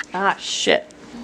Ah, shit.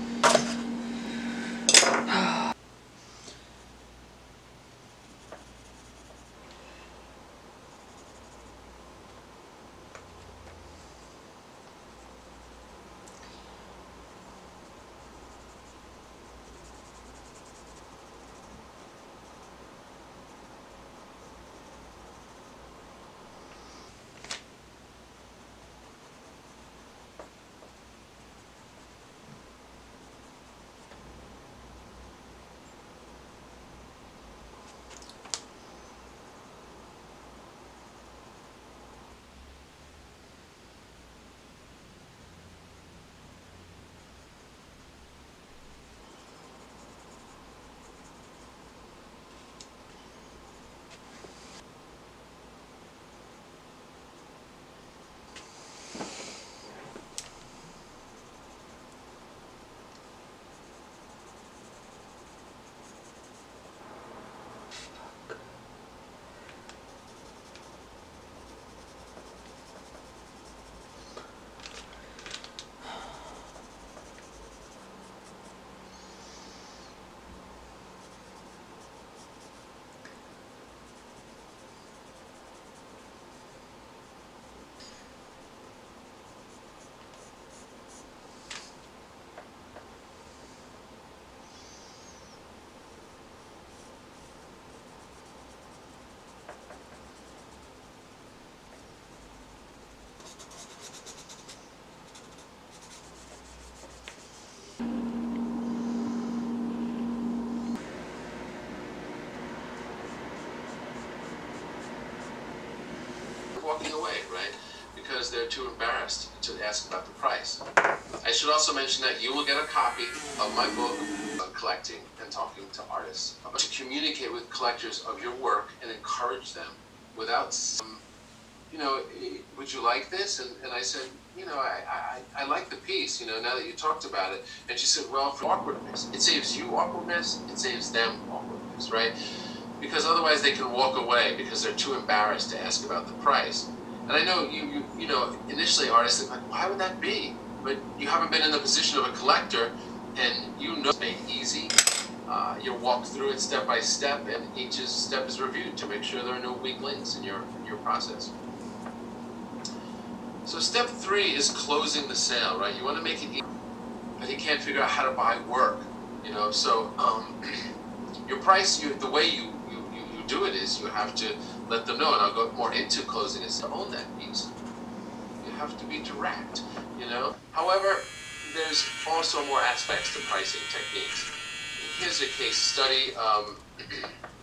Walking away, right? Because they're too embarrassed to ask about the price. I should also mention that you will get a copy of my book on collecting and talking to artists. To communicate with collectors of your work and encourage them without some, you know, would you like this? And I said, you know, I like the piece, you know, now that you talked about it. And she said, well, for awkwardness, it saves you awkwardness, it saves them awkwardness, right? Because otherwise they can walk away because they're too embarrassed to ask about the price. And I know you know, initially artists think like, why would that be? But you haven't been in the position of a collector, and you know it's made easy. You walk through it step by step, and each step is reviewed to make sure there are no weak links in your process. So step 3 is closing the sale, right? You want to make it easy, but you can't figure out how to buy work, you know. So your price, the way you do it is you have to let them know, and I'll go more into closing is to own that piece. You have to be direct, you know. However, there's also more aspects to pricing techniques. Here's a case study.